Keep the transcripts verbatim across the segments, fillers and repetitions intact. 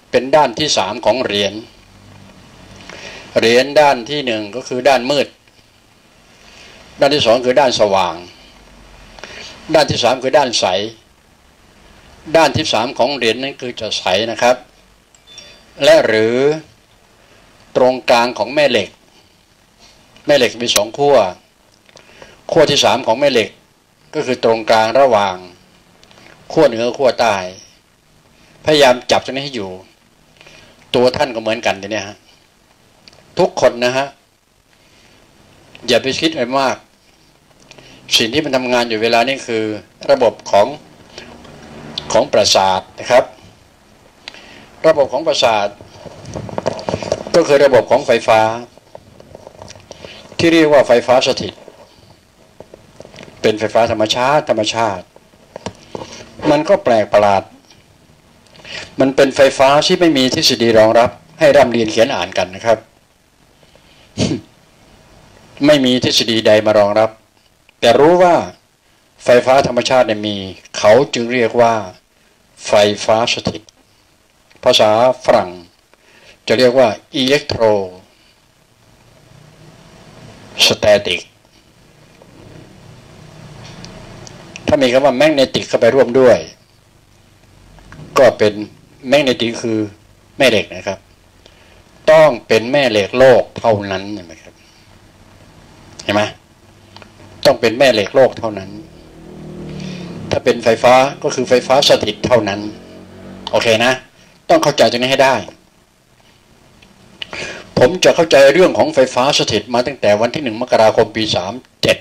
เป็นด้านที่สามของเหรียญเหรียญด้านที่หนึ่งก็คือด้านมืดด้านที่สองคือด้านสว่างด้านที่สามคือด้านใสด้านที่สามของเหรียญนั้นคือจะใสนะครับและหรือตรงกลางของแม่เหล็กแม่เหล็กมีสองขั้วขั้วที่สามของแม่เหล็กก็คือตรงกลางระหว่างขั้วเหนือขั้วใต้พยายามจับตรงนี้ให้อยู่ตัวท่านก็เหมือนกันทีนี้ฮะทุกคนนะฮะอย่าไปคิดอะไรมากสิ่งที่มันทำงานอยู่เวลานี้คือระบบของของประสาทนะครับระบบของประสาทก็คือระบบของไฟฟ้าที่เรียกว่าไฟฟ้าสถิตเป็นไฟฟ้าธรรมชาติธรรมชาติมันก็แปลกประหลาดมันเป็นไฟฟ้าที่ไม่มีทฤษฎีรองรับให้ร่ำเรียนเขียนอ่านกันนะครับ ไม่มีทฤษฎีใดมารองรับแต่รู้ว่าไฟฟ้าธรรมชาติเนี่ยมีเขาจึงเรียกว่าไฟฟ้าสถิตภาษาฝรั่งจะเรียกว่าอิเล็กโทรสแตติกถ้ามีคำว่าแมกเนติกเข้าไปร่วมด้วยก็เป็นแมกเนติกคือแม่เหล็กนะครับต้องเป็นแม่เหล็กโลกเท่านั้นเห็นไหมครับเห็นไหมต้องเป็นแม่เหล็กโลกเท่านั้นถ้าเป็นไฟฟ้าก็คือไฟฟ้าสถิตเท่านั้นโอเคนะต้องเข้าใจตรงนี้ให้ได้ผมจะเข้าใจเรื่องของไฟฟ้าสถิตมาตั้งแต่วันที่หนึ่งมกราคมปีสามเจ็ด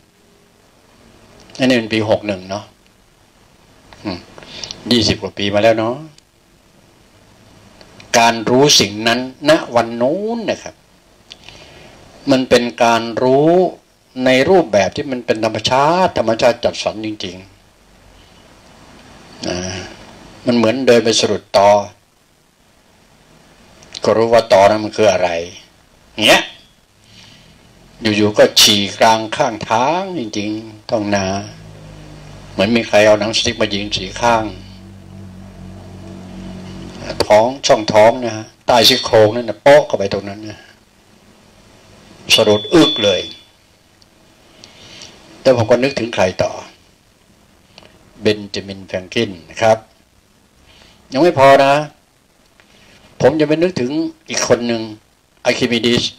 นี่เป็นปีหกหนึ่งเนาะยี่สิบกว่าปีมาแล้วเนาะการรู้สิ่งนั้นณวันนู้นนะครับมันเป็นการรู้ในรูปแบบที่มันเป็นธรรมชาติธรรมชาติจัดสรรจริงๆนะมันเหมือนเดินไปสะดุดตอก็รู้ว่าตอนั้นมันคืออะไรเงี้ยอยู่ๆก็ฉี่กลางข้างทางจริงๆต้องนาเหมือนมีใครเอาหนังสติ๊กมายิงสีข้างท้องช่องท้องนะฮะใต้ซี่โครงนั่นนะโป๊ะเข้าไปตรงนั้นนะสะดุดอึกเลยแต่ผมก็นึกถึงใครต่อเบนจามินแฟรงคลินนะครับยังไม่พอนะผมจะไปนึกถึงอีกคนหนึ่งอะคิมิดิส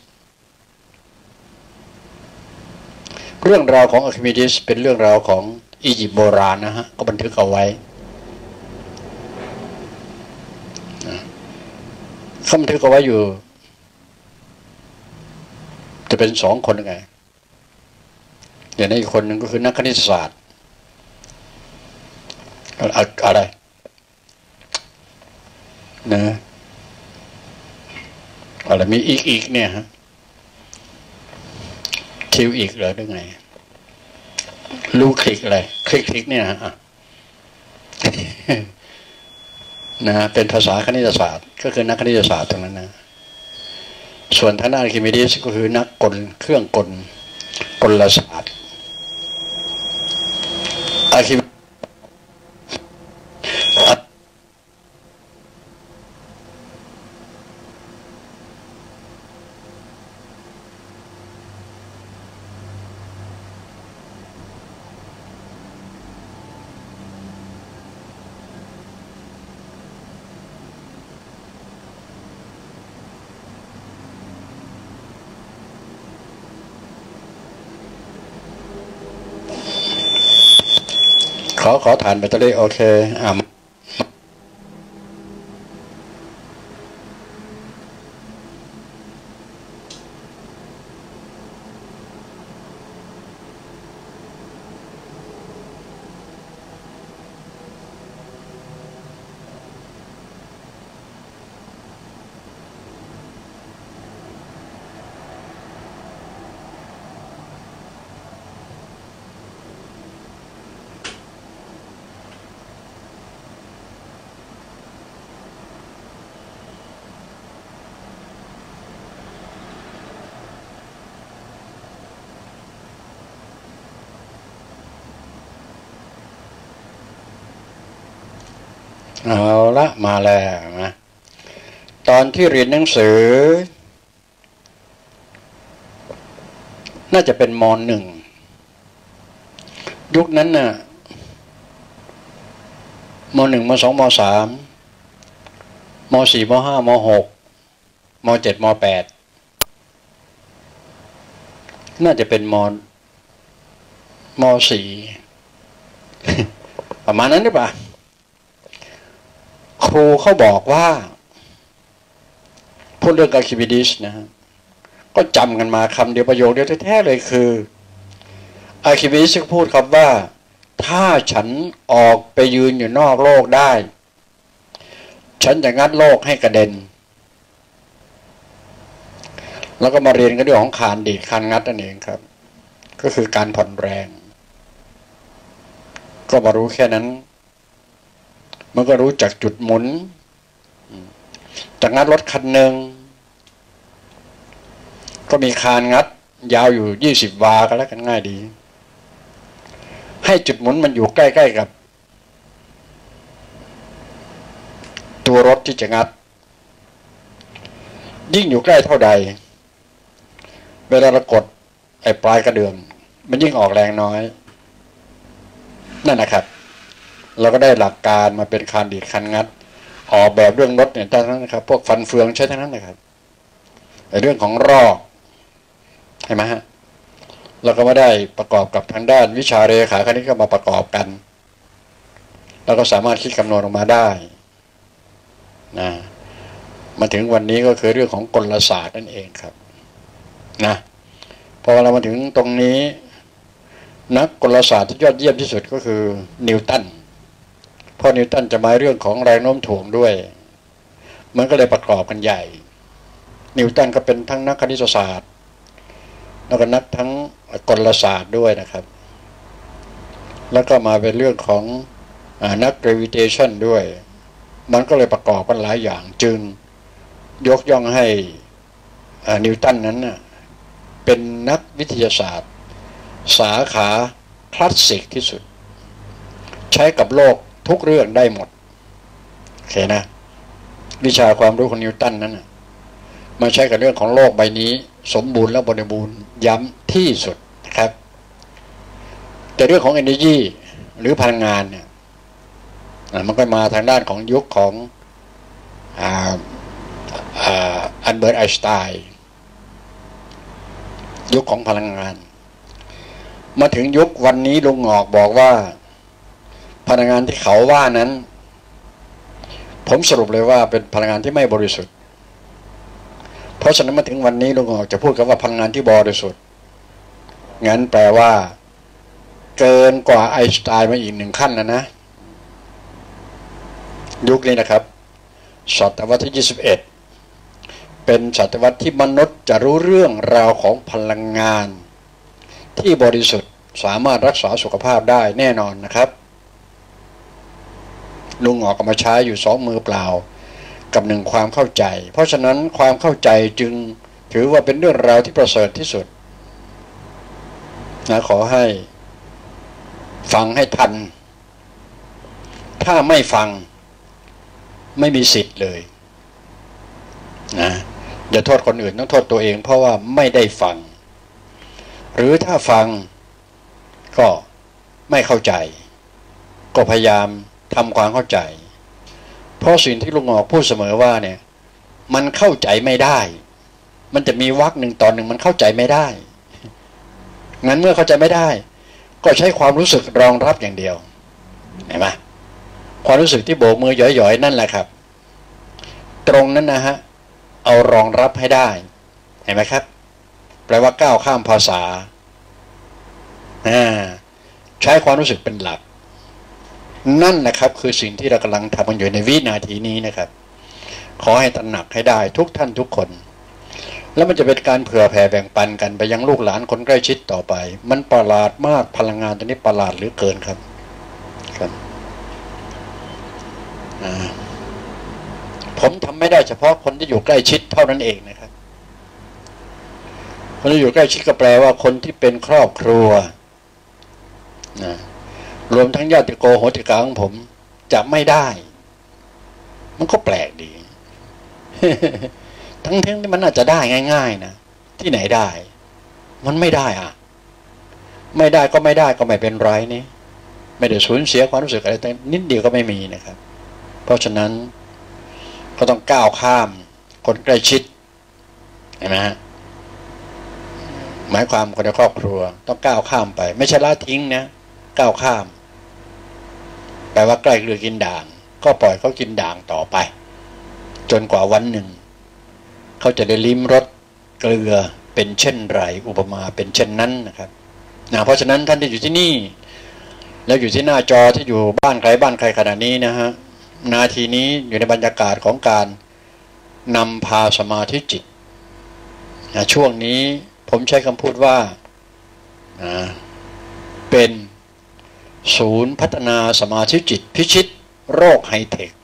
เรื่องราวของอะคิมิดิสเป็นเรื่องราวของอียิปต์โบราณนะฮะก็บันทึกเอาไว้เขาบันทึกเอาไว้อยู่จะเป็นสองคนยังไงอย่างนี้อีกคนหนึ่งก็คือนักคณิตศาสตร์อะไรนะอะไรมีอีกอีกเนี่ยฮะคิวอีกเหรอหรือไงลูคลิกอะไรคลิกคลิกเนี่ยฮะนะเป็นภาษาคณิตศาสตร์ก็คือนักคณิตศาสตร์ตรงนั้นนะส่วนทางด้านอะคิมิดิสก็คือนักกลเครื่องกลกลศาสตร์อะคิมิขอขอฐานแบตเตอรี่โอเคอ่าเอาละมาแล้วนะตอนที่เรียนหนังสือน่าจะเป็นม.หนึ่งยุคนั้นน่ะม.หนึ่งม.สองม.สามม.สี่ม.ห้าม.หกม.เจ็ดม.แปดน่าจะเป็นม.ม.สี่ประมาณนั้นหรือเปล่าครูเขาบอกว่าพูดเรื่องอาร์คิมิดีสนะฮะก็จำกันมาคำเดียวประโยคเดียวแท้ๆเลยคืออาร์คิมิดีสพูดครับว่าถ้าฉันออกไปยืนอยู่นอกโลกได้ฉันจะงัดโลกให้กระเด็นแล้วก็มาเรียนกันเรื่องของคานดีดคานงัดนั่นเองครับก็คือการผ่อนแรงก็มารู้แค่นั้นมันก็รู้จักจุดหมุนจากงัดรถคันหนึ่งก็มีคานงัดยาวอยู่ยี่สิบวาก็แล้วกันง่ายดีให้จุดหมุนมันอยู่ใกล้ๆกับตัวรถที่จะงัดยิ่งอยู่ใกล้เท่าใดเวลาเรากดไอ้ปลายกระเดื่องมันยิ่งออกแรงน้อยนั่นนะครับเราก็ได้หลักการมาเป็นคานดีดคานงัดออกแบบเรื่องรถเนี่ยทั้งนั้นนะครับพวกฟันเฟืองใช้ทั้งนั้นนะครับไอ้เรื่องของรอกใช่ไหมฮะเราก็มาได้ประกอบกับทางด้านวิชาเรขาคณิตก็มาประกอบกันเราก็สามารถคิดคำนวณออกมาได้นะมาถึงวันนี้ก็คือเรื่องของกลศาสตร์นั่นเองครับนะพอเรามาถึงตรงนี้นักกลศาสตร์ที่ยอดเยี่ยมที่สุดก็คือนิวตันเพราะนิวตันจะมาเรื่องของแรงโน้มถ่วงด้วยมันก็เลยประกอบกันใหญ่นิวตันก็เป็นทั้งนักคณิตศาสตร์แล้วก็นักทั้งกลศาสตร์ด้วยนะครับแล้วก็มาเป็นเรื่องของนัก gravitation ด้วยมันก็เลยประกอบกันหลายอย่างจึงยกย่องให้นิวตันนั้นน่ะเป็นนักวิทยาศาสตร์สาขาคลาสสิกที่สุดใช้กับโลกทุกเรื่องได้หมดโอเคนะวิชาความรู้ของนิวตันนั้นน่ะมาใช้กับเรื่องของโลกใบนี้สมบูรณ์และบริบูรณ์ย้ำที่สุดนะครับแต่เรื่องของ energy หรือพลังงานเนี่ยมันก็มาทางด้านของยุคของอัลเบิร์ตไอน์สไตน์ยุคของพลังงานมาถึงยุควันนี้ลุงงอกบอกว่าพลังงานที่เขาว่านั้นผมสรุปเลยว่าเป็นพลังงานที่ไม่บริสุทธิ์เพราะฉะนั้นมาถึงวันนี้ลุงงอกจะพูดกับว่าพลังงานที่บริสุทธิ์งั้นแปลว่าเกินกว่าไอน์สไตน์มาอีกหนึ่งขั้นแล้วนะยุคนี้นะครับศตวรรษที่ยี่สิบเอ็ดเป็นศตวรรษที่มนุษย์จะรู้เรื่องราวของพลังงานที่บริสุทธิ์สามารถรักษาสุขภาพได้แน่นอนนะครับลุงออกมาใช้อยู่สองมือเปล่ากับหนึ่งความเข้าใจเพราะฉะนั้นความเข้าใจจึงถือว่าเป็นเรื่องราวที่ประเสริฐที่สุดนะขอให้ฟังให้ทันถ้าไม่ฟังไม่มีสิทธิ์เลยนะอย่าโทษคนอื่นต้องโทษตัวเองเพราะว่าไม่ได้ฟังหรือถ้าฟังก็ไม่เข้าใจก็พยายามทำความเข้าใจเพราะสิ่งที่ลุงออกพูดเสมอว่าเนี่ยมันเข้าใจไม่ได้มันจะมีวรรคหนึ่งตอนหนึ่งมันเข้าใจไม่ได้งั้นเมื่อเข้าใจไม่ได้ก็ใช้ความรู้สึกรองรับอย่างเดียวเห็นไหมความรู้สึกที่โบกมือหย่อยๆนั่นแหละครับตรงนั้นนะฮะเอารองรับให้ได้เห็นไหมครับแปลว่าก้าวข้ามภาษาใช้ความรู้สึกเป็นหลักนั่นนะครับคือสิ่งที่เรากำลังทำกันอยู่ในวินาทีนี้นะครับขอให้ตระหนักให้ได้ทุกท่านทุกคนแล้วมันจะเป็นการเผื่อแผ่แบ่งปันกันไปยังลูกหลานคนใกล้ชิดต่อไปมันประหลาดมากพลังงานตัวนี้ประหลาดเหลือเกินครับครับผมทำไม่ได้เฉพาะคนที่อยู่ใกล้ชิดเท่านั้นเองนะครับคนที่อยู่ใกล้ชิดก็แปลว่าคนที่เป็นครอบครัวนะรวมทั้งญาติโกโหติกาของผมจะไม่ได้มันก็แปลกดีทั้งทั้งที่มันอาจจะได้ง่ายๆนะที่ไหนได้มันไม่ได้อ่ะไม่ได้ก็ไม่ได้ก็ไม่เป็นไรนี่ไม่ได้สูญเสียความรู้สึกอะไรแต่นิดเดียวก็ไม่มีนะครับเพราะฉะนั้นก็ต้องก้าวข้ามคนใกล้ชิดเห็นไหมฮะหมายความคนในครอบครัวต้องก้าวข้ามไปไม่ใช่ละทิ้งนะก้าวข้ามแปลว่าใกล้เกลือกินด่างก็ปล่อยเขากินด่างต่อไปจนกว่าวันหนึ่งเขาจะได้ลิ้มรสเกลือเป็นเช่นไรอุปมาเป็นเช่นนั้นนะครับนะเพราะฉะนั้นท่านที่อยู่ที่นี่แล้วอยู่ที่หน้าจอที่อยู่บ้านใครบ้านใครขณะนี้นะฮะนาทีนี้อยู่ในบรรยากาศของการนำพาสมาธิจิตนะช่วงนี้ผมใช้คำพูดว่านะเป็นศูนย์พัฒนาสมาธิจิตพิชิตโรคไฮเทค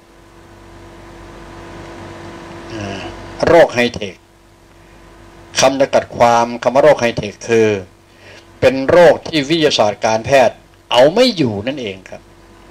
โรคไฮเทคคำจำกัดความคำว่าโรคไฮเทคคือเป็นโรคที่วิทยาศาสตร์การแพทย์เอาไม่อยู่นั่นเองครับ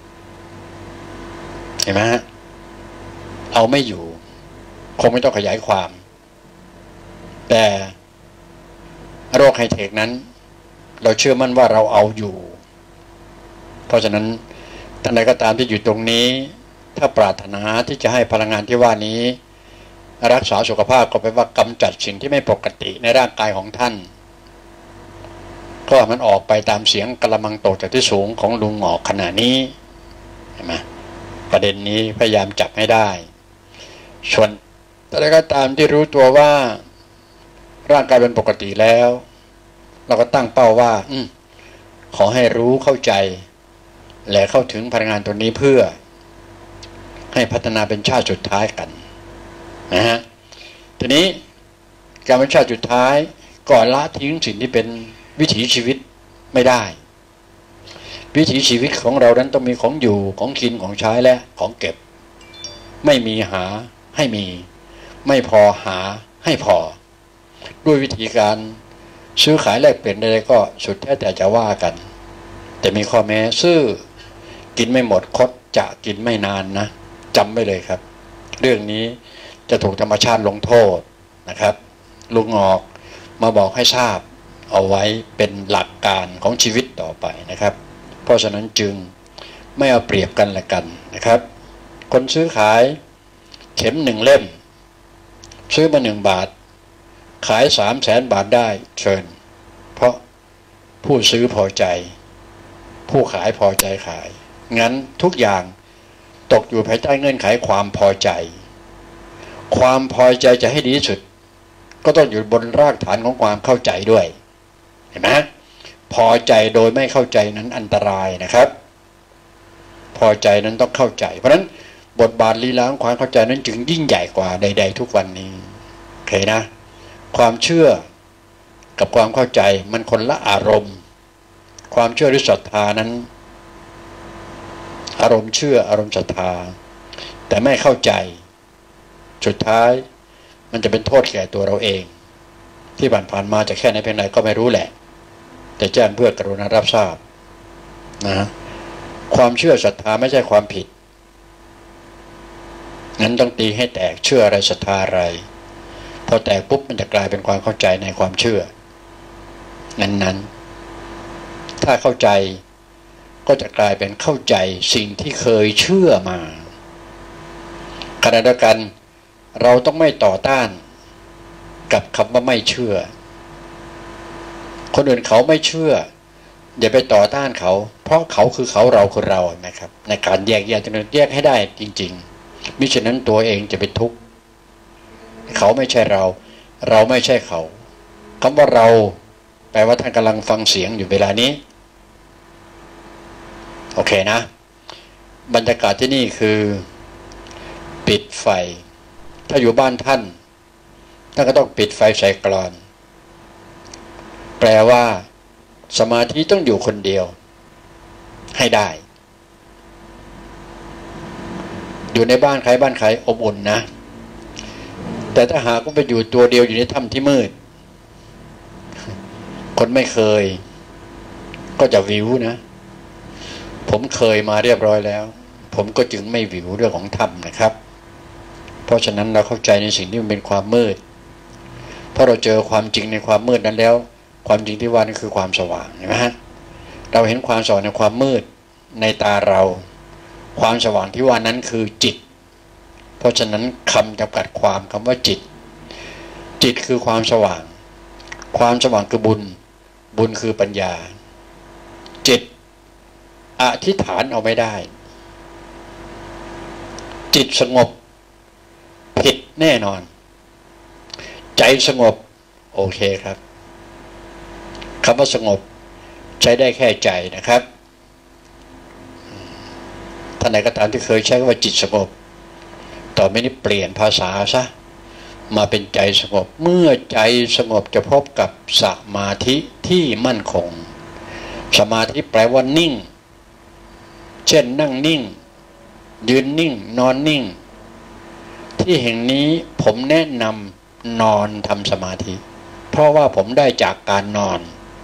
เห็นไหมฮะเอาไม่อยู่คงไม่ต้องขยายความแต่โรคไฮเทคนั้นเราเชื่อมั่นว่าเราเอาอยู่เพราะฉะนั้นท่านใดก็ตามที่อยู่ตรงนี้ถ้าปรารถนาที่จะให้พลังงานที่ว่านี้รักษาสุขภาพก็แปลว่ากำจัดสิ่งที่ไม่ปกติในร่างกายของท่านก็มันออกไปตามเสียงกระมังตกจากที่สูงของลุงหงอกขณะนี้เห็นไหมประเด็นนี้พยายามจับให้ได้ส่วนท่านใดก็ตามที่รู้ตัวว่าร่างกายเป็นปกติแล้วเราก็ตั้งเป้าว่าอืมขอให้รู้เข้าใจและเข้าถึงพลังงานตัวนี้เพื่อให้พัฒนาเป็นชาติสุดท้ายกันนะฮะทีนี้การเป็นชาติสุดท้ายก่อนละทิ้งสิ่งที่เป็นวิถีชีวิตไม่ได้วิถีชีวิตของเรานั้นต้องมีของอยู่ของกินของใช้และของเก็บไม่มีหาให้มีไม่พอหาให้พอด้วยวิธีการซื้อขายแลกเปลี่ยนใดๆก็สุดแท้แต่จะว่ากันแต่มีข้อแม้ซื้อกินไม่หมดคดจะกินไม่นานนะจำไว้เลยครับเรื่องนี้จะถูกธรรมชาติลงโทษนะครับลุงออกมาบอกให้ทราบเอาไว้เป็นหลักการของชีวิตต่อไปนะครับเพราะฉะนั้นจึงไม่เอาเปรียบกันละกันนะครับคนซื้อขายเข็มหนึ่งเล่มซื้อมาหนึ่งบาทขายสามแสนบาทได้เชิญเพราะผู้ซื้อพอใจผู้ขายพอใจขายงั้นทุกอย่างตกอยู่ภายใต้เงื่อนไขความพอใจความพอใจจะให้ดีที่สุดก็ต้องอยู่บนรากฐานของความเข้าใจด้วยเห็นไหมพอใจโดยไม่เข้าใจนั้นอันตรายนะครับพอใจนั้นต้องเข้าใจเพราะฉะนั้นบทบาทลีลาของความเข้าใจนั้นจึงยิ่งใหญ่กว่าใดๆทุกวันนี้โอเคนะความเชื่อกับความเข้าใจมันคนละอารมณ์ความเชื่อหรือศรัทธานั้นอารมณ์เชื่ออารมณ์ศรัทธาแต่ไม่เข้าใจสุดท้ายมันจะเป็นโทษแก่ตัวเราเองที่ผ่านๆมาจะแค่ไหนเพียงไหนก็ไม่รู้แหละแต่แจ้งเพื่อกรุณารับทราบนะความเชื่อศรัทธาไม่ใช่ความผิดงั้นต้องตีให้แตกเชื่ออะไรศรัทธาอะไรพอแตกปุ๊บมันจะกลายเป็นความเข้าใจในความเชื่อนั้นๆถ้าเข้าใจก็จะกลายเป็นเข้าใจสิ่งที่เคยเชื่อมาขณะเดียวกันเราต้องไม่ต่อต้านกับคำว่าไม่เชื่อคนอื่นเขาไม่เชื่ออย่าไปต่อต้านเขาเพราะเขาคือเขาเราคือเรานะครับในการแยกแยกจนแยกให้ได้จริงๆมิฉะนั้นตัวเองจะเป็นทุกข์เขาไม่ใช่เราเราไม่ใช่เขาคำว่าเราแปลว่าท่านกำลังฟังเสียงอยู่เวลานี้โอเคนะบรรยากาศที่นี่คือปิดไฟถ้าอยู่บ้านท่านท่านก็ต้องปิดไฟใส่กลอนแปลว่าสมาธิต้องอยู่คนเดียวให้ได้อยู่ในบ้านใครบ้านใครอบอุ่นนะแต่ถ้าหากว่าไปอยู่ตัวเดียวอยู่ในถ้ำที่มืดคนไม่เคยก็จะวิวนะผมเคยมาเรียบร้อยแล้วผมก็จึงไม่วิวเรื่องของถ้ำนะครับเพราะฉะนั้นเราเข้าใจในสิ่งที่มันเป็นความมืดเพราะเราเจอความจริงในความมืดนั้นแล้วความจริงที่ว่านั่นคือความสว่างเห็นไหมฮะเราเห็นความสว่างในความมืดในตาเราความสว่างที่ว่านั้นคือจิตเพราะฉะนั้นคำจำกัดความคำว่าจิตจิตคือความสว่างความสว่างคือบุญบุญคือปัญญาจิตอธิษฐานเอาไม่ได้จิตสงบผิดแน่นอนใจสงบโอเคครับคำว่าสงบใช้ได้แค่ใจนะครับท่านไหนก็ตามที่เคยใช้คำว่าจิตสงบต่อไปนี้เปลี่ยนภาษาซะมาเป็นใจสงบเมื่อใจสงบจะพบกับสมาธิที่มั่นคงสมาธิแปลว่านิ่งเช่นนั่งนิ่งยืนนิ่งนอนนิ่งที่แห่งนี้ผมแนะนำนอนทำสมาธิเพราะว่าผมได้จากการนอน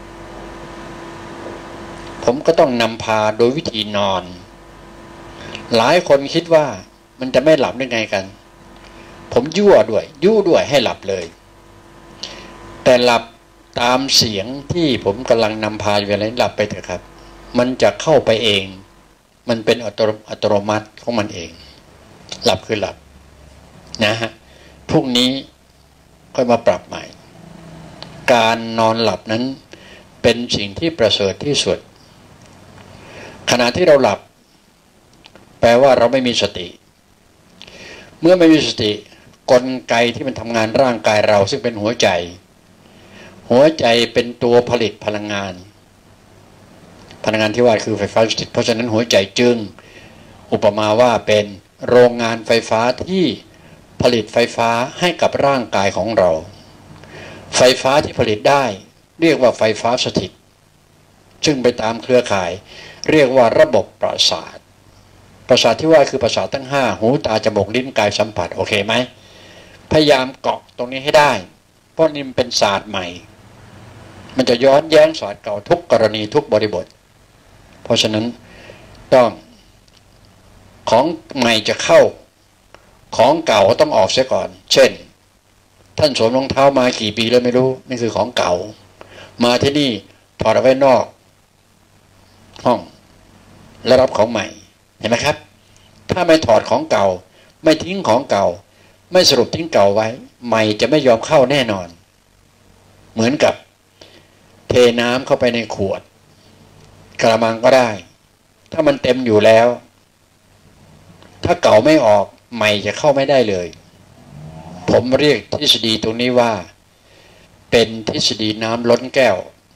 ผมก็ต้องนำพาโดยวิธีนอนหลายคนคิดว่ามันจะไม่หลับได้ไงกันผมยั่วด้วยยั่วด้วยให้หลับเลยแต่หลับตามเสียงที่ผมกำลังนำพาอยู่อะไรหลับไปเถอะครับมันจะเข้าไปเองมันเป็นอัตโนมัติของมันเองหลับคือหลับนะฮะพรุ่งนี้ค่อยมาปรับใหม่การนอนหลับนั้นเป็นสิ่งที่ประเสริฐที่สุดขณะที่เราหลับแปลว่าเราไม่มีสติเมื่อไม่มีสติกลไกที่มันทำงานร่างกายเราซึ่งเป็นหัวใจหัวใจเป็นตัวผลิตพลังงานพลังงานที่ว่าคือไฟฟ้าสถิตเพราะฉะนั้นหัวใจจึงอุปมาว่าเป็นโรงงานไฟฟ้าที่ผลิตไฟฟ้าให้กับร่างกายของเราไฟฟ้าที่ผลิตได้เรียกว่าไฟฟ้าสถิตซึ่งไปตามเครือข่ายเรียกว่าระบบประสาทประสาทที่ว่าคือประสาททั้งห้าหูตาจมูกลิ้นกายสัมผัสโอเคไหมพยายามเกาะตรงนี้ให้ได้เพราะนี่มันเป็นศาสตร์ใหม่มันจะย้อนแย้งศาสตร์เก่าทุกกรณีทุกบริบทเพราะฉะนั้นต้องของใหม่จะเข้าของเก่าต้องออกเสียก่อนเช่นท่านสวมรองเท้ามากี่ปีแล้วไม่รู้นี่คือของเก่ามาที่นี่ถอดเอาไว้นอกห้องแล้วรับของใหม่เห็นไหมครับถ้าไม่ถอดของเก่าไม่ทิ้งของเก่าไม่สรุปทิ้งเก่าไว้ใหม่จะไม่ยอมเข้าแน่นอนเหมือนกับเทน้ำเข้าไปในขวดกระมังก็ได้ถ้ามันเต็มอยู่แล้วถ้าเก่าไม่ออกใหม่จะเข้าไม่ได้เลยผมเรียกทฤษฎีตรงนี้ว่าเป็นทฤษฎีน้ำล้นแก้ว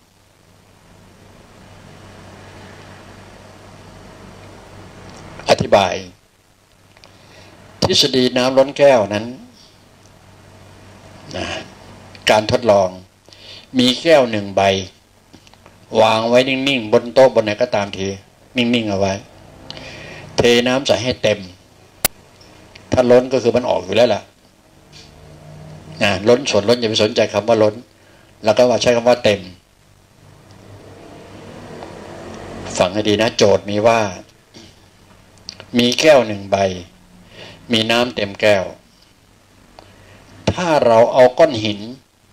อธิบายทฤษฎีน้ำล้นแก้วนั้นนะการทดลองมีแก้วหนึ่งใบวางไว้นิ่งๆบนโต๊ะบนไหนก็ตามทีนิ่งๆเอาไว้เทน้ำใส่ให้เต็มถ้าล้นก็คือมันออกอยู่แล้วล่ะนะล้นส่วนล้นอย่าไปสนใจคำว่าล้นแล้วก็ว่าใช้คำว่าเต็มฟังให้ดีนะโจทย์มีว่ามีแก้วหนึ่งใบมีน้ำเต็มแก้วถ้าเราเอาก้อนหิน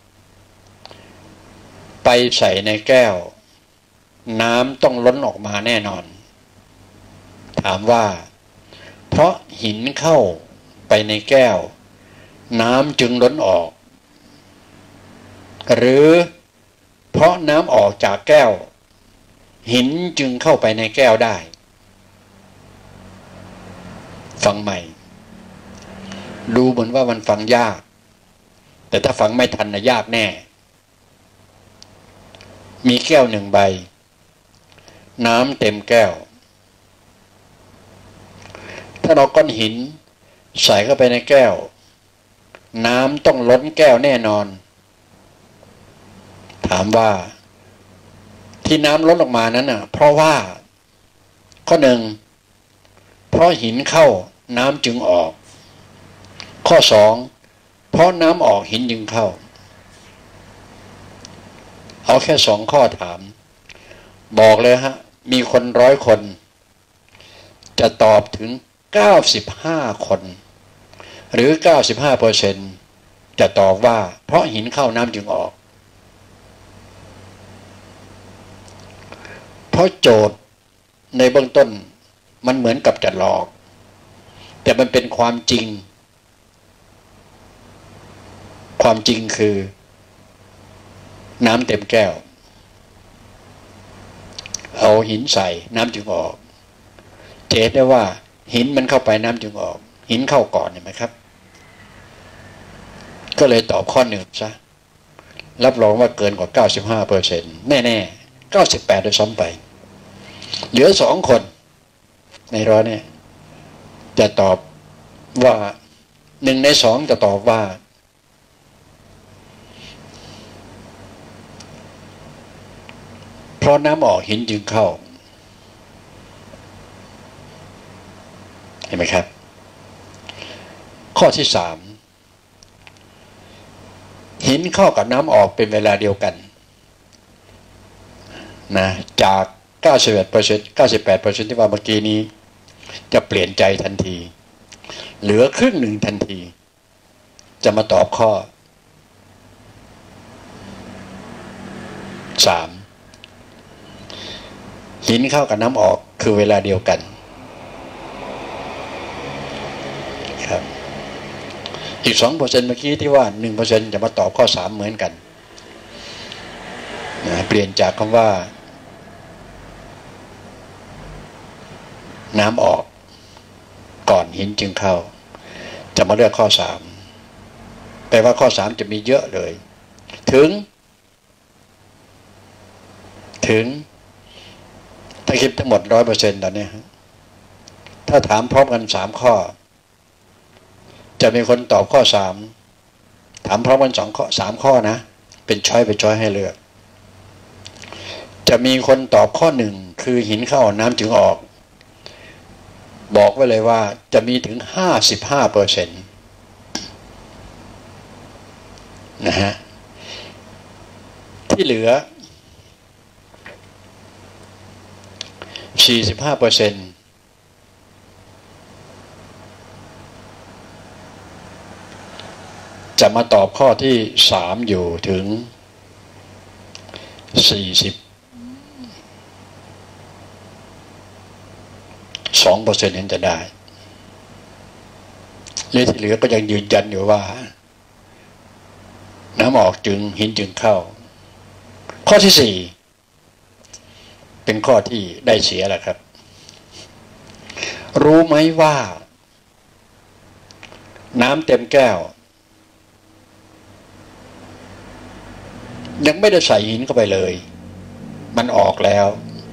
ไปใส่ในแก้วน้ำต้องล้นออกมาแน่นอนถามว่าเพราะหินเข้าไปในแก้วน้ำจึงล้นออกหรือเพราะน้ำออกจากแก้วหินจึงเข้าไปในแก้วได้ฟังใหม่ดูเหมือนว่ามันฟังยากแต่ถ้าฟังไม่ทันนะยากแน่มีแก้วหนึ่งใบน้ำเต็มแก้วถ้าเราก้อนหินใส่เข้าไปในแก้วน้ำต้องล้นแก้วแน่นอนถามว่าที่น้ำล้นออกมานั้นน่ะเพราะว่าข้อหนึ่งเพราะหินเข้าน้ำจึงออกข้อสองเพราะน้ำออกหินจึงเข้าเอาแค่สองข้อถามบอกเลยฮะมีคนร้อยคนจะตอบถึงเก้าสิบห้าคนหรือ เก้าสิบห้าเปอร์เซ็นต์ จะตอบว่าเพราะหินเข้าน้ำจึงออกเพราะโจทย์ในเบื้องต้นมันเหมือนกับจะหลอกแต่มันเป็นความจริงความจริงคือน้ำเต็มแก้วเอาหินใส่น้ำจึงออกเจตได้ว่าหินมันเข้าไปน้ำจึงออกหินเข้าก่อนเห็นไหมครับก็เลยตอบข้อหนึ่งซะรับรองว่าเกินกว่า เก้าสิบห้าเปอร์เซ็นต์ แน่ๆเก้าสิบแปดด้วยซ้ำไปเหลือสองคนในร้อยเนี่ยจะตอบว่าหนึ่งในสองจะตอบว่าเพราะน้ำออกหินจึงเข้าเห็นไหมครับข้อที่สามหินเข้ากับน้ำออกเป็นเวลาเดียวกันนะจาก เก้าสิบเอ็ดเปอร์เซ็นต์ เก้าสิบแปดเปอร์เซ็นต์ ที่ว่าเมื่อกี้นี้จะเปลี่ยนใจทันทีเหลือครึ่งหนึ่งทันทีจะมาตอบข้อสามหินเข้ากับน้ำออกคือเวลาเดียวกันครับอีก สองเปอร์เซ็นต์ เมื่อกี้ที่ว่า หนึ่งเปอร์เซ็นต์ จะมาตอบข้อสามเหมือนกันนะเปลี่ยนจากคำว่าน้ำออกก่อนหินจึงเข้าจะมาเลือกข้อสามแปลว่าข้อสามจะมีเยอะเลยถึงถึงถ้าคิดทั้งหมด ร้อยเปอร์เซ็นต์ ตอนนี้ถ้าถามพร้อมกันสามข้อจะมีคนตอบข้อสามถามพร้อมกันสองข้อสามข้อนะเป็นช้อยเป็นช้อยให้เลือกจะมีคนตอบข้อหนึ่งคือหินเข้าน้ำจึงออกบอกไว้เลยว่าจะมีถึง ห้าสิบห้าเปอร์เซ็นต์ นะฮะที่เหลือ สี่สิบห้าเปอร์เซ็นต์ จะมาตอบข้อที่สามอยู่ถึง สี่สิบสองเปอร์เซ็นต์ เห็นจะได้และที่เหลือก็ยังยืนยันอยู่ว่าน้ำออกจึงหินจึงเข้าข้อที่สี่เป็นข้อที่ได้เสียแหละครับรู้ไหมว่าน้ำเต็มแก้วยังไม่ได้ใส่หินเข้าไปเลยมันออกแล้ว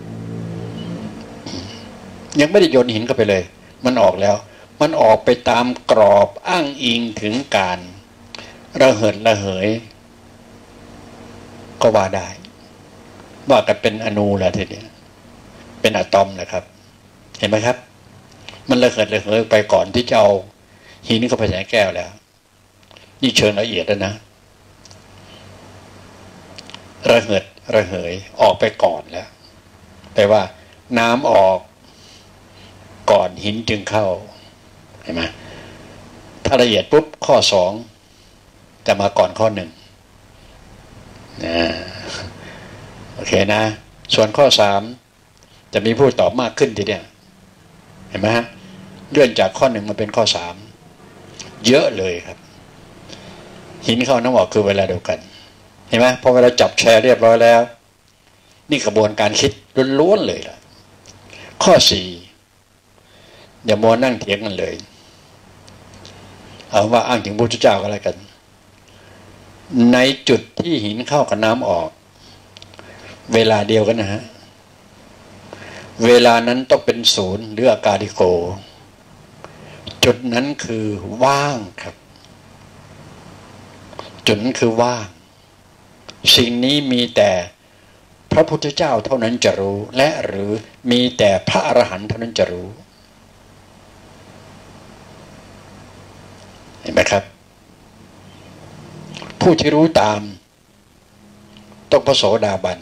ยังไม่ได้โยนหินเข้าไปเลยมันออกแล้วมันออกไปตามกรอบอ้างอิงถึงการระเหิดระเหยก็ว่าได้ว่ากันเป็นอนูแล้วทีเดียวเป็นอะตอมนะครับเห็นไหมครับมันระเหิดระเหยไปก่อนที่จะเอาหินเข้าไปใส่แก้วแล้วนี่เชิงละเอียดแล้วนะระเหิดระเหยออกไปก่อนแล้วแปลว่าน้ำออกก่อนหินจึงเข้าเห็นไหมถ้าละเอียดปุ๊บข้อสองจะมาก่อนข้อหนึ่งนะโอเคนะส่วนข้อสามจะมีผู้ตอบมากขึ้นทีเดียวเห็นไหมฮะเลื่อนจากข้อหนึ่งมาเป็นข้อสามเยอะเลยครับหินเข้าน้ำออกคือเวลาเดียวกันเห็นไหมพอเวลาจับแชร์เรียบร้อยแล้วนี่กระบวนการคิดล้วนๆเลยล่ะข้อสี่อย่ามัวนั่งเถียงกันเลยเอาว่าอ้างถึงพระพุทธเจ้าก็แล้วกันในจุดที่หินเข้ากับน้ำออกเวลาเดียวกันนะฮะเวลานั้นต้องเป็นศูนย์หรืออากาลิโกจุดนั้นคือว่างครับจุดนั้นคือว่างสิ่งนี้มีแต่พระพุทธเจ้าเท่านั้นจะรู้และหรือมีแต่พระอรหันต์เท่านั้นจะรู้เห็นไหมครับผู้ที่รู้ตามต้องพระโสดาบัน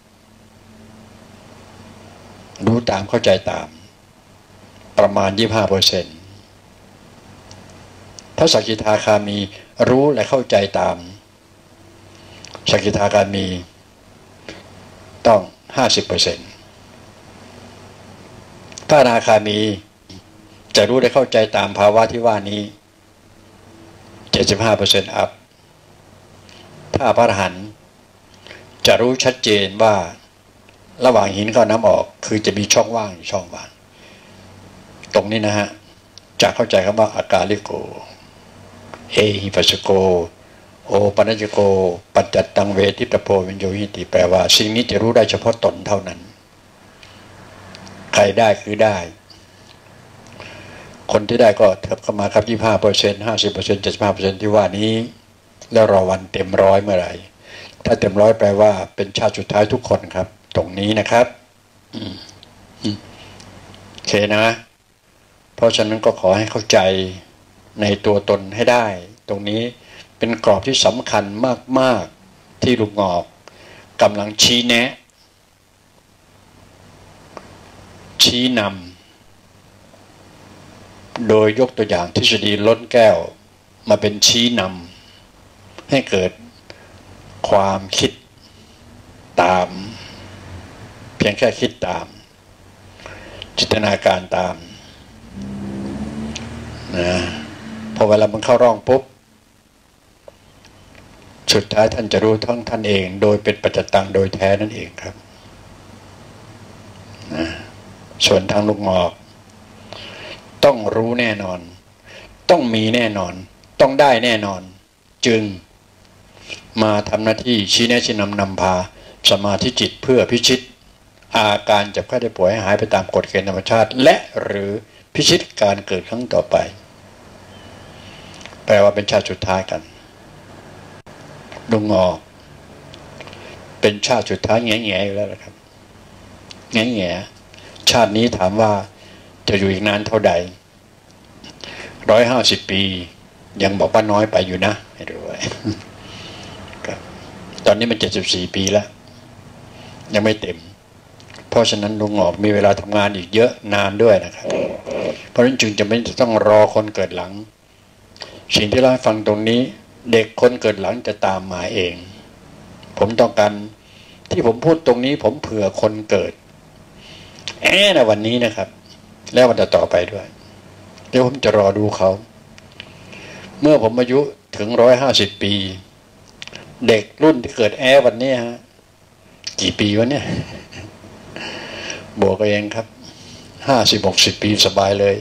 รู้ตามเข้าใจตามประมาณ ยี่สิบห้าเปอร์เซ็นต์พระสกิทาคามีรู้และเข้าใจตามสกิทาคามีต้องห้าสิบเปอร์เซ็นต์พระอนาคามีจะรู้และเข้าใจตามภาวะที่ว่านี้เจ็ดสิบห้าเปอร์เซ็นต์อัพพระอรหันต์จะรู้ชัดเจนว่าระหว่างหินกับน้ำออกคือจะมีช่องว่างช่องว่างตรงนี้นะฮะจะเข้าใจคำว่าอากาลิโกเอหิปัสสโกโอปัญจโกปัจจัตตังเวทิตโพวิญโยหิติแปลว่าสิ่งนี้จะรู้ได้เฉพาะตนเท่านั้นใครได้คือได้คนที่ได้ก็เถิบเข้ามาครับยี่สิบห้าเปอร์เซ็นต์ห้าสิบเปอร์เซ็นต์เจ็ดสิบห้าเปอร์เซ็นต์ที่ว่านี้แล้วรอวันเต็มร้อยเมื่อไหร่ถ้าเต็มร้อยแปลว่าเป็นชาติสุดท้ายทุกคนครับตรงนี้นะครับอืมโอเคนะเพราะฉะนั้นก็ขอให้เข้าใจในตัวตนให้ได้ตรงนี้เป็นกรอบที่สำคัญมากๆที่ลุงงอกกำลังชี้แนะชี้นำโดยยกตัวอย่างทฤษฎีล้นแก้วมาเป็นชี้นำให้เกิดความคิดตามเพียงแค่คิดตามจินตนาการตามนะพอเวลามันเข้าร่องปุ๊บสุดท้ายท่านจะรู้ทั้งท่านเองโดยเป็นปัจจตังโดยแท้นั่นเองครับนะส่วนทางลูกงอกต้องรู้แน่นอนต้องมีแน่นอนต้องได้แน่นอนจึงมาทำหน้าที่ชี้แนะชี้นำนำพาสมาธิจิตเพื่อพิชิตอาการจับไข้ได้ป่วยให้หายไปตามกฎเกณฑ์ธรรมชาติและหรือพิชิตการเกิดครั้งต่อไปแปลว่าเป็นชาติสุดท้ายกันลุงงอกเป็นชาติสุดท้ายแง่แง่อยู่แล้วนะครับแง่แง่ชาตินี้ถามว่าจะอยู่อีกนานเท่าใดร้อยห้าสิบปียังบอกว่าน้อยไปอยู่นะให้ดูไว้ครับตอนนี้มันเจ็ดสิบสี่ปีแล้วยังไม่เต็มเพราะฉะนั้นลุงงอกมีเวลาทำงานอีกเยอะนานด้วยนะครับเพราะฉะนั้นจึงจะไม่ต้องรอคนเกิดหลังสิ่งที่เราฟังตรงนี้เด็กคนเกิดหลังจะตามมาเองผมต้องการที่ผมพูดตรงนี้ผมเผื่อคนเกิดแอ่ในวันนี้นะครับแล้ววันต่อไปด้วยเดี๋ยวผมจะรอดูเขาเมื่อผมอายุถึงร้อยห้าสิบปีเด็กรุ่นที่เกิดแอวันนี้ฮะกี่ปีวะเนี่ยบวกเองครับห้าสิบหกสิบปีสบายเลย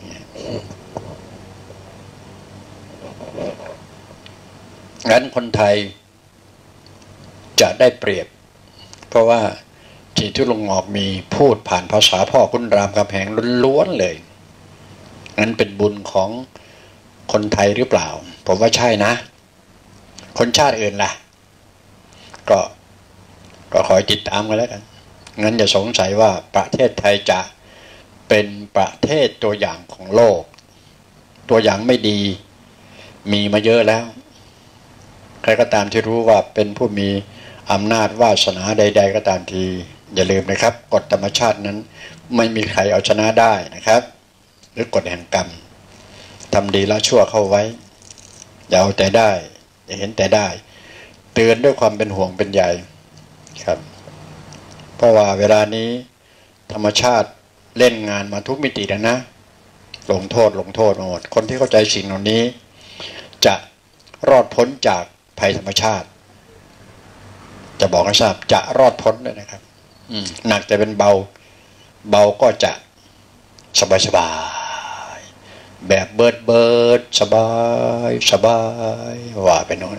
งั้นคนไทยจะได้เปรียบเพราะว่าที่ที่ลุงงอกมีพูดผ่านภาษาพ่อคุณรามคำแหงล้วนๆเลยงั้นเป็นบุญของคนไทยหรือเปล่าผมว่าใช่นะคนชาติอื่นล่ะก็ก็ขอติดตามกันแล้วกันงั้นอย่าสงสัยว่าประเทศไทยจะเป็นประเทศตัวอย่างของโลกตัวอย่างไม่ดีมีมาเยอะแล้วใครก็ตามที่รู้ว่าเป็นผู้มีอำนาจวาสนาใดๆก็ตามทีอย่าลืมนะครับกฎธรรมชาตินั้นไม่มีใครเอาชนะได้นะครับหรือกฎแห่งกรรมทำดีละชั่วเข้าไว้อย่าเอาแต่ได้อย่าเห็นแต่ได้เตือนด้วยความเป็นห่วงเป็นใยครับเพราะว่าเวลานี้ธรรมชาติเล่นงานมาทุกมิติแล้วนะลงโทษลงโทษหมดคนที่เข้าใจสิ่งเหล่านี้จะรอดพ้นจากภัยธรรมชาติจะบอกให้ทราบจะรอดพ้นเลยนะครับหนักแต่เป็นเบาเบาก็จะสบายสบายแบบเบิดเบิดสบายสบายว่าไปโน่น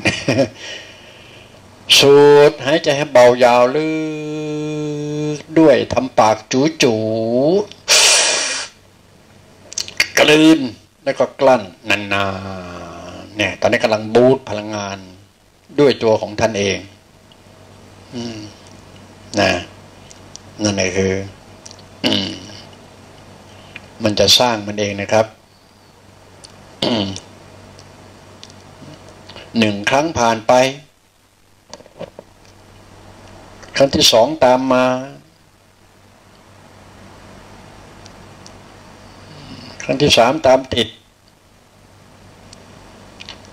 สูดหายใจให้เบายาวลึกด้วยทำปากจู๋จู๋กลืนแล้วก็กลั้นนานๆเนี่ยตอนนี้กำลังบูตพลังงานด้วยตัวของท่านเองอืมนะนั่นเองคืออืมมันจะสร้างมันเองนะครับหนึ่งครั้งผ่านไปครั้งที่สองตามมาครั้งที่สามตามติด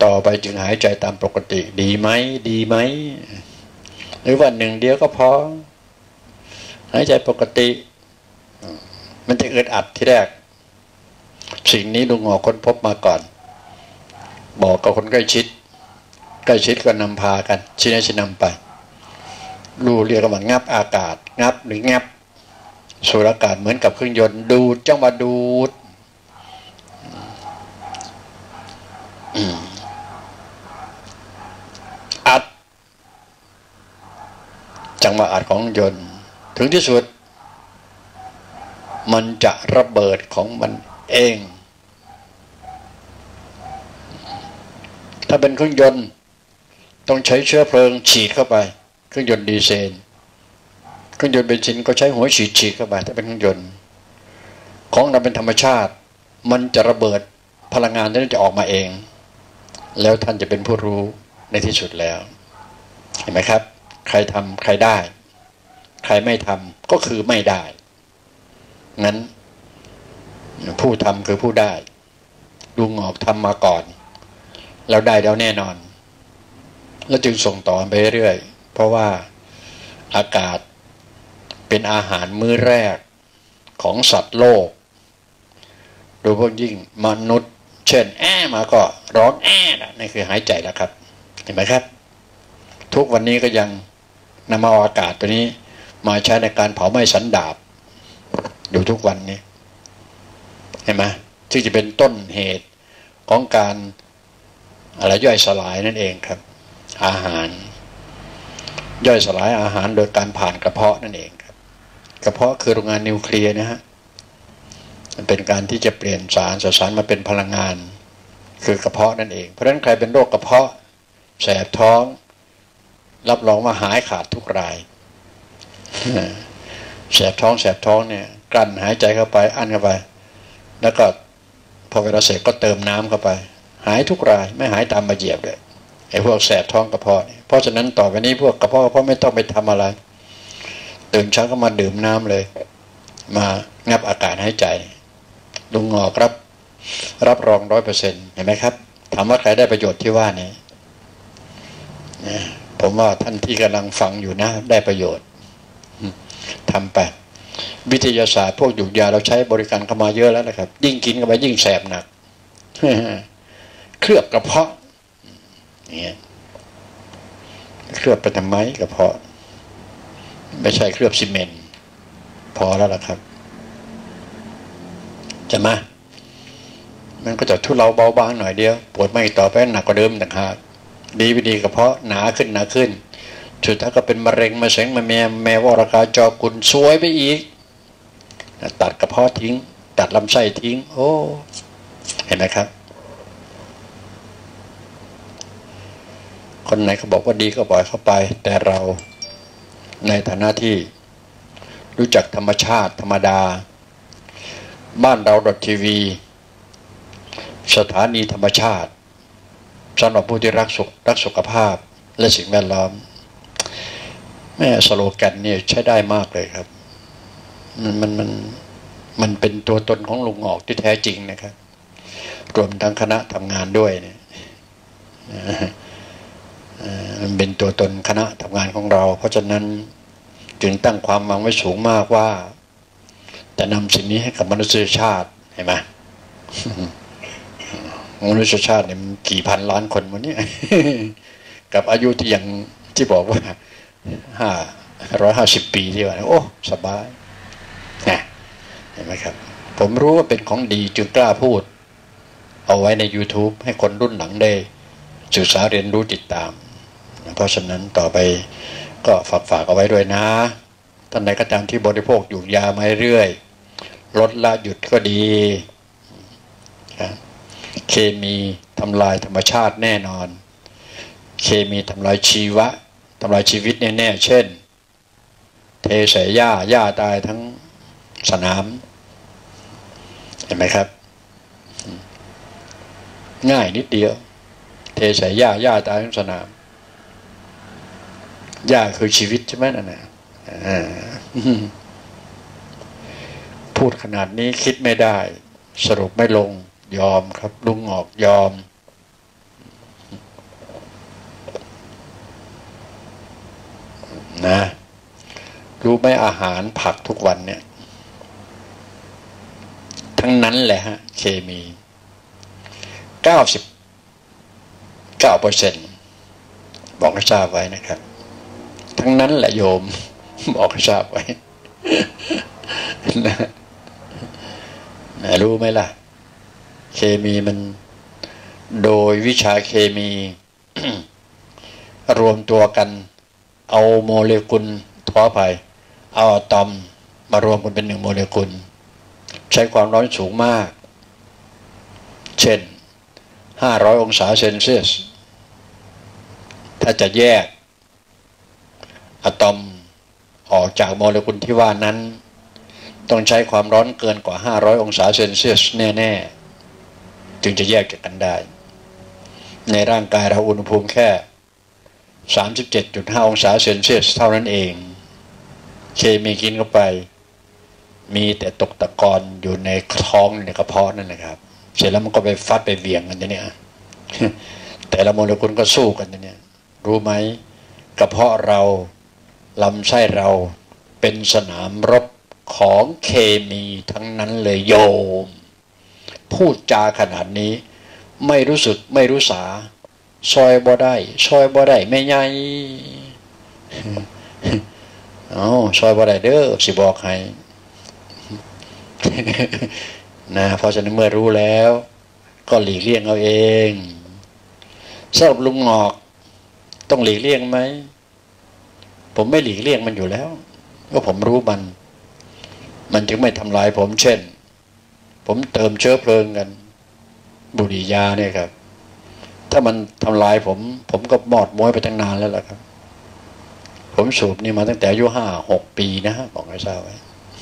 ต่อไปจึงหายใจตามปกติดีไหมดีไหมหรือว่าหนึ่งเดียวก็พอหายใจปกติมันจะอึดอัดที่แรกสิ่งนี้ลุงหงอค้นพบมาก่อนบอกกับคนใกล้ชิดใกล้ชิดก็นำพากันชี้แนะชี้นำไปดูเรียกว่างับอากาศงับหรืองับสูดอากาศเหมือนกับเครื่องยนต์ดูดจังหวะดูดอัดจังหวะอัดของยนต์ถึงที่สุดมันจะระเบิดของมันเองถ้าเป็นเครื่องยนต์ต้องใช้เชื้อเพลิงฉีดเข้าไปเครื่องยนต์ดีเซลเครื่องยนต์เบนซินก็ใช้หัวฉีดฉีดเข้าไปถ้าเป็นเครื่องยนต์ของเราเป็นธรรมชาติมันจะระเบิดพลังงานนั้นจะออกมาเองแล้วท่านจะเป็นผู้รู้ในที่สุดแล้วเห็นไหมครับใครทำใครได้ใครไม่ทำก็คือไม่ได้งั้นผู้ทำคือผู้ได้ลุงหงอกทำมาก่อนแล้วได้แล้วแน่นอนแล้วจึงส่งต่อไปเรื่อยเพราะว่าอากาศเป็นอาหารมื้อแรกของสัตว์โลกโดยเฉพาะยิ่งมนุษย์เช่นแอะมาก็ร้องแอะนั่นคือหายใจแล้วครับเห็นไหมครับทุกวันนี้ก็ยังนำเอาอากาศตัวนี้มาใช้ในการเผาไหม้สันดาปอยู่ทุกวันนี้เห็นไหมซึ่งจะเป็นต้นเหตุของการอะไรย่อยสลายนั่นเองครับอาหารย่อยสลายอาหารโดยการผ่านกระเพาะนั่นเองครับกระเพาะคือโรงงานนิวเคลียร์นะฮะมันเป็นการที่จะเปลี่ยนสารสสารมาเป็นพลังงานคือกระเพาะนั่นเองเพราะฉะนั้นใครเป็นโรคกระเพาะแสบท้องรับรองว่าหายขาดทุกรายแสบท้องแสบท้องเนี่ยกลั้นหายใจเข้าไปอั้นเข้าไปแล้วก็พอเวลาเสร็จก็เติมน้ำเข้าไปหายทุกรายไม่หายตามมาเหยียบเลยไอ้พวกแสบท้องกระเพาะเพราะฉะนั้นต่อไปนี้พวกกระเพาะเพราะไม่ต้องไปทำอะไรตื่นเช้าก็มาดื่มน้ำเลยมางับอากาศหายใจลุงงอกรับรับรองร้อยเปอร์เซ็นต์เห็นไหมครับถามว่าใครได้ประโยชน์ที่ว่านี้ผมว่าท่านที่กำลังฟังอยู่นะได้ประโยชน์ทำไปวิทยาศาสตร์พวกหยุกยาเราใช้บริการเข้ามาเยอะแล้วนะครับยิ่งกินเข้าไปยิ่งแสบหนักเคลือบกระเพาะเนี่ยเคลือบไปทำไมกระเพาะไม่ใช่เคลือบซีเมนต์พอแล้วล่ะครับจะมามันก็จะทุเลาเบาบางหน่อยเดียวปวดไม่ต่อไปหนักกว่าเดิมต่างหากดีไม่ดีกระเพาะหนาขึ้นหนาขึ้นสุดท้ายก็เป็นมะเร็งมาเสงมาแม่แม่ว่าราคาจอกุลซวยไปอีกตัดกระเพาะทิ้งตัดลำไส้ทิ้งโอ้เห็นไหมครับคนไหนเขาบอกว่าดีก็ปล่อยเข้าไปแต่เราในฐานะที่รู้จักธรรมชาติธรรมดาบ้านเราทีวีสถานีธรรมชาติสำหรับผู้ที่รักสุขรักสุขภาพและสิ่งแวดล้อมแม่สโลแกนเนี่ยใช้ได้มากเลยครับมันมันมันมันเป็นตัวตนของลุงหงอกที่แท้จริงนะครับรวมทั้งคณะทำงานด้วยเนี่ยมันเป็นตัวตนคณะทำงานของเราเพราะฉะนั้นจึงตั้งความหวังไว้สูงมากว่าจะนำสิ่งนี้ให้กับมนุษยชาติเห็นไหมมนุษยชาติเนี่ยกี่พันล้านคนวันนี้กับอายุที่ยังที่บอกว่าห้าร้อยห้าสิบปีที่ว่าโอ้สบายนะเห็นไหมครับผมรู้ว่าเป็นของดีจึงกล้าพูดเอาไว้ใน YouTube ให้คนรุ่นหลังได้ศึกษาเรียนรู้ติดตามเพราะฉะนั้นต่อไปก็ฝากฝากเอาไว้ด้วยนะท่านใดก็ตามที่บริโภคอยู่ยามาเรื่อยลดละหยุดก็ดีเคมีทำลายธรรมชาติแน่นอนเคมีทำลายชีวะทำลายชีวิตแน่ๆเช่นเทใส่หญ้าหญ้าตายทั้งสนามเห็นไหมครับง่ายนิดเดียวเทใส่หญ้าหญ้าตายทั้งสนามหญ้าคือชีวิตใช่ไหมนั่นนะพูดขนาดนี้คิดไม่ได้สรุปไม่ลงยอมครับลุงหงอกยอมนะรู้ไหมอาหารผักทุกวันเนี่ยทั้งนั้นแหละฮะเคมีเก้าสิบเก้าเปอร์เซ็นต์บอกให้ทราบไว้นะครับทั้งนั้นแหละโยมบอกให้ทราบไว้นะรู้ไหมล่ะเคมีมันโดยวิชาเคมี รวมตัวกันเอาโมเลกุลทั่วไปเอาอะตอมมารวมกันเป็นหนึ่งโมเลกุลใช้ความร้อนสูงมากเช่นห้าร้อยองศาเซนเซียสถ้าจะแยกอะตอมออกจากโมเลกุลที่ว่านั้นต้องใช้ความร้อนเกินกว่าห้าร้อยองศาเซนเซียสแน่ๆจึงจะแยกจากกันได้ในร่างกายเราอุณหภูมิแค่ สามสิบเจ็ดจุดห้า องศาเซนเซียสเท่านั้นเองเคมีกินเข้าไปมีแต่ตกตะกอนอยู่ในท้องในกระเพาะนั่นแหละครับเสร็จแล้วมันก็ไปฟัดไปเวียงกันเนี่ย แต่ละโมเลกุลก็สู้กันเนี่ยรู้ไหมกระเพาะเราลำไส้เราเป็นสนามรบของเคมีทั้งนั้นเลยโยมพูดจาขนาดนี้ไม่รู้สึกไม่รู้สาซอยบ่ได้ซอยบ่ได้ไม่ใหญ่เอาซอยบ่ได้เด้อสิบอกให้นะเพราะฉะนั้นเมื่อรู้แล้วก็หลีกเลี่ยงเอาเองสำหรับลุงงอกต้องหลีกเลี่ยงไหมผมไม่หลีกเลี่ยงมันอยู่แล้วก็ผมรู้มันมันจึงไม่ทำลายผมเช่นผมเติมเชื้อเพลิงกันบุหรี่ยาเนี่ยครับถ้ามันทำลายผมผมก็มอดม้อยไปตั้งนานแล้วล่ะครับผมสูบนี่มาตั้งแต่อายุห้าหกปีนะฮะบอกให้ทราบไว้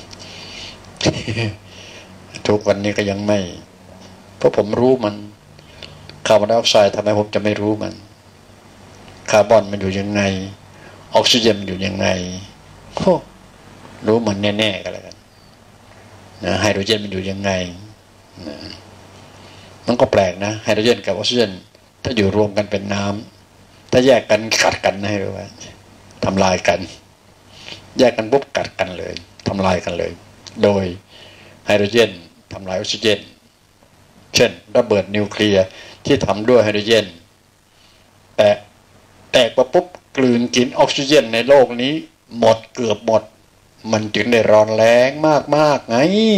ทุกวันนี้ก็ยังไม่เพราะผมรู้มันคาร์บอนไดออกไซด์ทำไมผมจะไม่รู้มันคาร์บอนมันอยู่ยังไงออกซิเจนมันอยู่ยังไงโอ้รู้มันแน่ๆกันแล้วกันนะไฮโดรเจนมันอยู่ยังไงนะมันก็แปลกนะไฮโดรเจนกับออกซิเจนถ้าอยู่รวมกันเป็นน้ำถ้าแยกกันกัดกันให้รู้ว่าทำลายกันแยกกันปุ๊บกัดกันเลยทำลายกันเลยโดยไฮโดรเจนทำลายออกซิเจนเช่นระเบิดนิวเคลียร์ที่ทำด้วยไฮโดรเจนแต่แตกมาปุ๊บกลืนกินออกซิเจนในโลกนี้หมดเกือบหมดมันจึงได้ร้อนแรงมากๆไง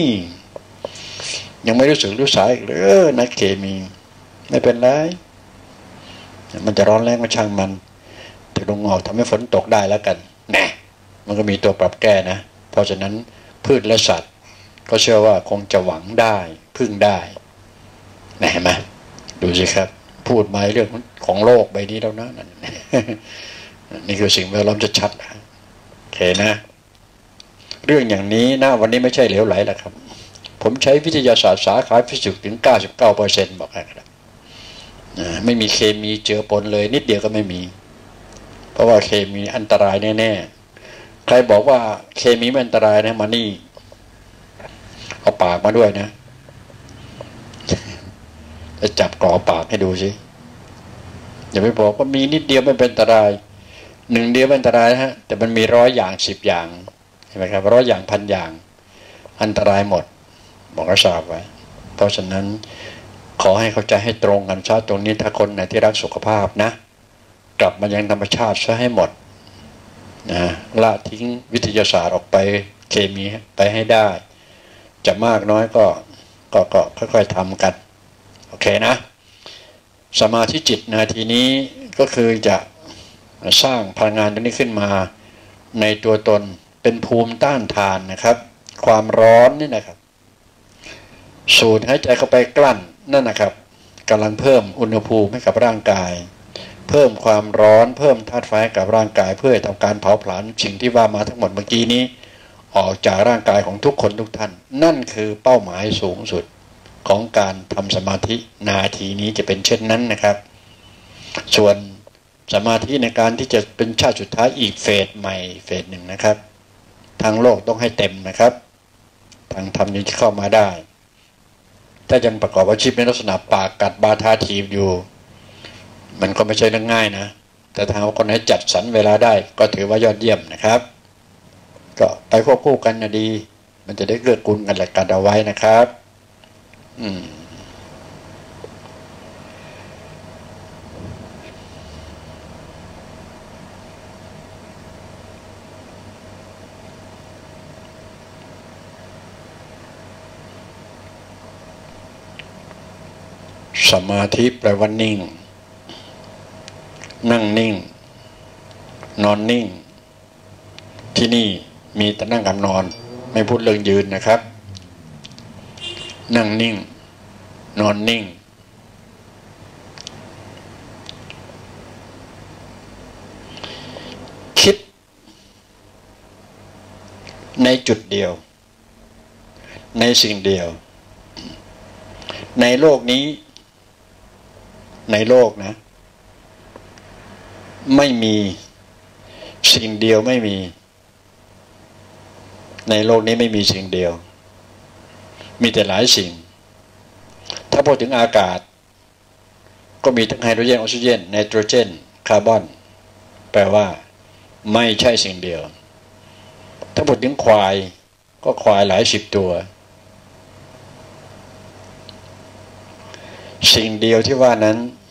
ยังไม่รู้สึกรู้สาอีกเลยนักเคมีไม่เป็นไรมันจะร้อนแรงก็ช่างมันแต่ลงออกทำให้ฝนตกได้แล้วกันแน่มันก็มีตัวปรับแก้นะเพราะฉะนั้นพืชและสัตว์ก็เชื่อว่าคงจะหวังได้พึ่งได้นะเห็นไหมดูสิครับพูดมาเรื่องของโลกใบนี้แล้วนะนั่น นี่คือสิ่งแวดล้อมจะชัดโอเคนะเรื่องอย่างนี้นะวันนี้ไม่ใช่เหลวไหลแล้วครับผมใช้วิทยาศาสตร์สาขาฟิสิกส์ถึง เก้าสิบเก้าเปอร์เซ็นต์ บอกให้ครับไม่มีเคมีเจือปนเลยนิดเดียวก็ไม่มีเพราะว่าเคมีอันตรายแน่ๆใครบอกว่าเคมีไม่อันตรายนะมานี่เอาปากมาด้วยนะจะจับกรอปากให้ดูสิอย่าไปบอกว่ามีนิดเดียวไม่เป็นอันตรายหนึ่งเดียวเป็นอันตรายฮะแต่มันมีร้อยอย่างสิบอย่างเห็นไหมครับร้อยอย่างพันอย่างอันตรายหมดบอกให้ทราบไว้เพราะฉะนั้นขอให้เข้าใจให้ตรงกันชาติตรงนี้ถ้าคนไหนที่รักสุขภาพนะกลับมายังธรรมชาติซะให้หมดนะละทิ้งวิทยาศาสตร์ออกไปเคมีไปให้ได้จะมากน้อยก็ก็ก็ค่อยๆทำกันโอเคนะสมาธิจิตนาทีนี้ก็คือจะสร้างพลังงานตรงนี้ขึ้นมาในตัวตนเป็นภูมิต้านทานนะครับความร้อนนี่นะครับสูดหายใจเข้าไปกลั้นนั่นนะครับกำลังเพิ่มอุณหภูมิให้กับร่างกายเพิ่มความร้อนเพิ่มธาตุไฟกับร่างกายเพื่อทำการเผาผลาญสิ่งที่ว่ามาทั้งหมดเมื่อกี้นี้ออกจากร่างกายของทุกคนทุกท่านนั่นคือเป้าหมายสูงสุดของการทำสมาธินาทีนี้จะเป็นเช่นนั้นนะครับส่วนสมาธิในการที่จะเป็นชาติสุดท้ายอีกเฟสใหม่เฟสหนึ่งนะครับทางโลกต้องให้เต็มนะครับทางธรรมนี้จะเข้ามาได้ถ้ายังประกอบอาชีพในลักษณะปากกัดบาทาทีบอยู่มันก็ไม่ใช่เรื่องง่ายนะแต่ถ้าเอาคนไหนจัดสรรเวลาได้ก็ถือว่ายอดเยี่ยมนะครับก็ไปควบคู่กันนะดีมันจะได้เกื้อกูลกันและกันเอาไว้นะครับอืมสมาธิแปลว่านิ่งนั่งนิ่งนอนนิ่งที่นี่มีแต่นั่งกับนอนไม่พูดเรื่องยืนนะครับนั่งนิ่งนอนนิ่งคิดในจุดเดียวในสิ่งเดียวในโลกนี้ในโลกนะไม่มีสิ่งเดียวไม่มีในโลกนี้ไม่มีสิ่งเดียวมีแต่หลายสิ่งถ้าพูดถึงอากาศก็มีทั้งไฮโดรเจนออกซิเจนไนโตรเจนคาร์บอนแปลว่าไม่ใช่สิ่งเดียวถ้าพูดถึงควายก็ควายหลายสิบตัวสิ่งเดียวที่ว่านั้น